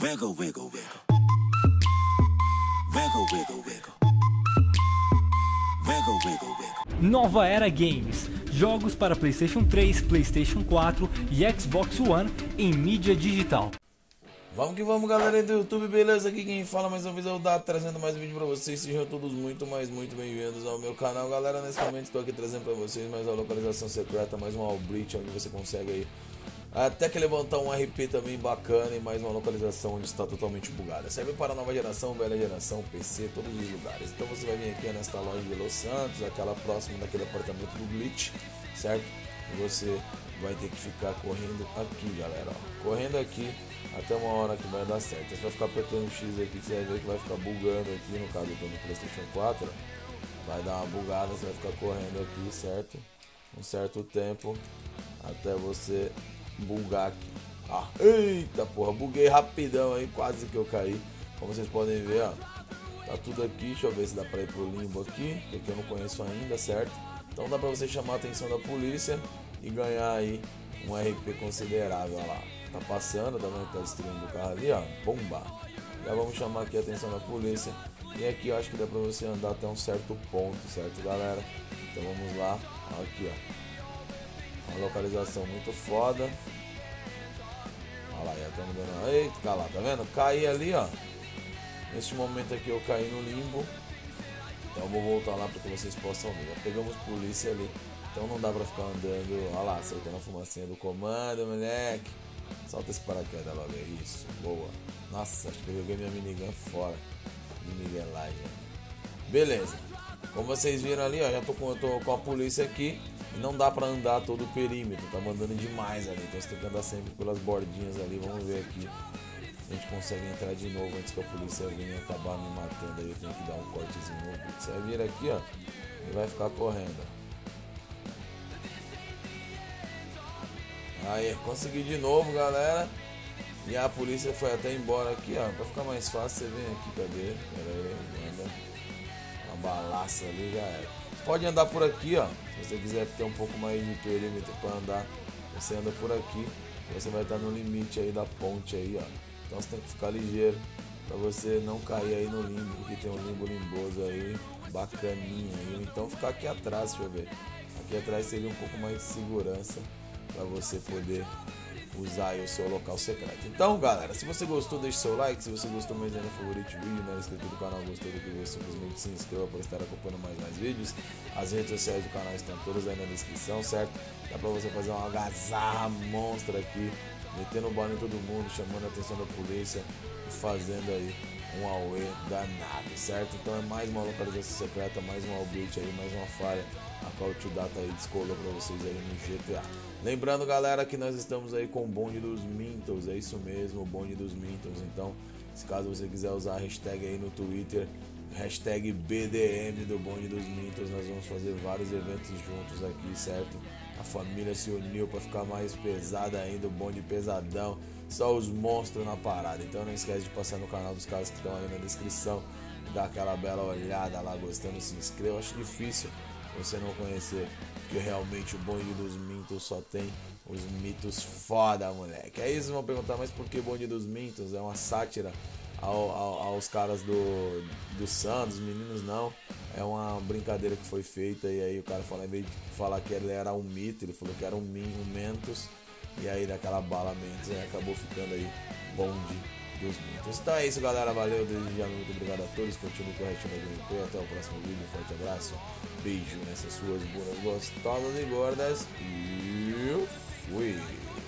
Wiggle, wiggle, wiggle. Wiggle, wiggle, wiggle. Wiggle, wiggle, wiggle. Nova Era Games. Jogos para PlayStation 3, PlayStation 4 e Xbox One em mídia digital. Vamos que vamos, galera do YouTube, beleza? Aqui quem fala mais uma vez é o Dato, trazendo mais um vídeo pra vocês. Sejam todos muito bem-vindos ao meu canal, galera. Nesse momento estou aqui trazendo pra vocês mais uma localização secreta, mais um Albreach, onde você consegue aí até que levantar um RP também bacana e mais uma localização onde está totalmente bugada. Serve para nova geração, velha geração, PC, todos os lugares. Então você vai vir aqui nesta loja de Los Santos, aquela próxima daquele apartamento do Glitch, certo? E você vai ter que ficar correndo aqui, galera, ó. Correndo aqui até uma hora que vai dar certo. Você vai ficar apertando o X aqui, você vai ver que vai ficar bugando aqui. No caso eu tô no PlayStation 4, vai dar uma bugada, você vai ficar correndo aqui, certo? Um certo tempo até você bugar aqui. Ah, eita porra, buguei rapidão aí, quase que eu caí. Como vocês podem ver, ó, tá tudo aqui. Deixa eu ver se dá pra ir pro limbo aqui, que aqui eu não conheço ainda, certo? Então dá pra você chamar a atenção da polícia e ganhar aí um RP considerável, ó lá. Tá passando, tá vendo que tá destruindo o carro ali, ó, bomba. Já vamos chamar aqui a atenção da polícia. E aqui eu acho que dá pra você andar até um certo ponto, certo, galera? Então vamos lá, aqui, ó. Uma localização muito foda. Olha lá, já estamos dando. Eita, lá, tá vendo? Caí ali, ó. Neste momento aqui eu caí no limbo. Então eu vou voltar lá para que vocês possam ver. Já pegamos polícia ali. Então não dá pra ficar andando. Olha lá, soltando a fumacinha do comando, moleque. Solta esse paraquedas logo, é isso. Boa. Nossa, acho que eu joguei minha minigun fora. De miguelagem. Beleza. Como vocês viram ali, ó, já tô com a polícia aqui. E não dá pra andar todo o perímetro, tá mandando demais ali. Então você tem que andar sempre pelas bordinhas ali. Vamos ver aqui. A gente consegue entrar de novo antes que a polícia venha e acabar me matando aí. Eu tenho que dar um cortezinho novo. Você vai vir aqui, ó, e vai ficar correndo. Aí, consegui de novo, galera. E a polícia foi até embora aqui, ó. Pra ficar mais fácil, você vem aqui, cadê? Pera aí, manda uma balaça ali, já era. Você pode andar por aqui, ó. Se você quiser ter um pouco mais de perímetro para andar, você anda por aqui. Você vai estar no limite aí da ponte aí, ó. Então você tem que ficar ligeiro para você não cair aí no limbo, porque tem um limbo limboso aí, bacaninha aí. Então ficar aqui atrás, deixa eu ver. Aqui atrás seria um pouco mais de segurança para você poder usar aí o seu local secreto. Então, galera, se você gostou, deixe seu like. Se você gostou, mais ainda favorite o vídeo, não é inscrito do canal, gostou do que viu, simplesmente se inscreva para estar acompanhando mais vídeos. As redes sociais do canal estão todas aí na descrição, certo? Dá pra você fazer uma algazarra monstra aqui, metendo o bala em todo mundo, chamando a atenção da polícia e fazendo aí um auê danado, certo? Então é mais uma localização secreta, mais um Albreach aí, mais uma falha a qual o Tio Data aí descolou pra vocês aí no GTA. Lembrando, galera, que nós estamos aí com o bonde dos Mintos, é isso mesmo, o bonde dos Mintos. Então, se caso você quiser usar a hashtag aí no Twitter, hashtag BDM do bonde dos Mintos, nós vamos fazer vários eventos juntos aqui, certo? A família se uniu para ficar mais pesada ainda, o bonde pesadão, só os monstros na parada. Então não esquece de passar no canal dos caras que estão aí na descrição, dar aquela bela olhada lá, gostando, se inscreva. Acho difícil você não conhecer, porque realmente o bonde dos Mintos só tem os mitos foda, moleque. É isso, vão perguntar, mas por que bonde dos Mintos? É uma sátira aos caras do Santos, meninos não. É uma brincadeira que foi feita e aí o cara falou, em vez de falar que ele era um mito, ele falou que era um Mentos. E aí daquela bala Mentos, aí acabou ficando aí bonde dos Mintos. Então é isso, galera, valeu, desde já muito obrigado a todos, continue com o resto do gameplay, até o próximo vídeo, um forte abraço, beijo nessas suas buras gostosas e gordas e fui!